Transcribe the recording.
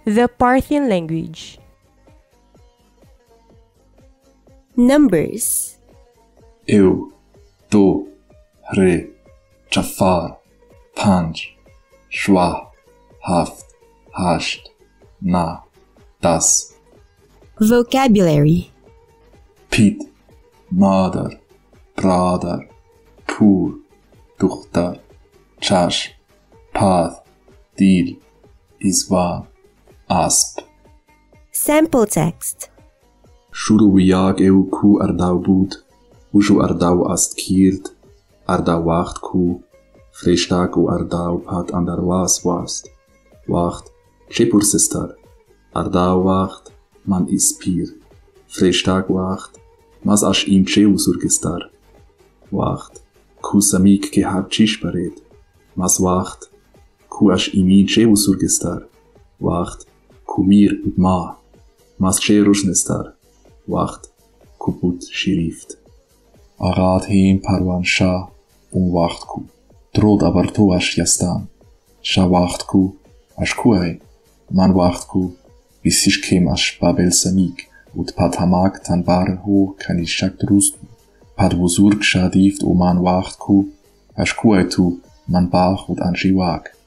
The Parthian language. Numbers. Eu, do, re, chafar, panj, shwa, haft, hasht, na, das. Vocabulary. Pit, mother, brother, poor, dukhtar, chash, path, dil, izwan, asp. Sample text. Shuru jag eu ku ardau bud, ushu ardau ast kiert, ardau wacht ku, freestag u ardau pat andar was, wacht, chepur sestar, ardau wacht, man ispir, freestag wacht, mas ash im cheu surgestar, wacht, ku samik ke hab chishparet, mas wacht, ku ash imin cheu surgestar, wacht, ku mir ut ma, mas cherus nestar, wacht, kuput shirift. Arad heim parwan shah, wacht ku, drod abarto ash yastan, shah wacht ku, ash kuai, man wacht ku, bisish kem ash babel samik, ut pat hamak tan bar ho kanishak drust, pat wuzurg shadift man wacht ku, ash kuai tu, man bach ut anjiwak.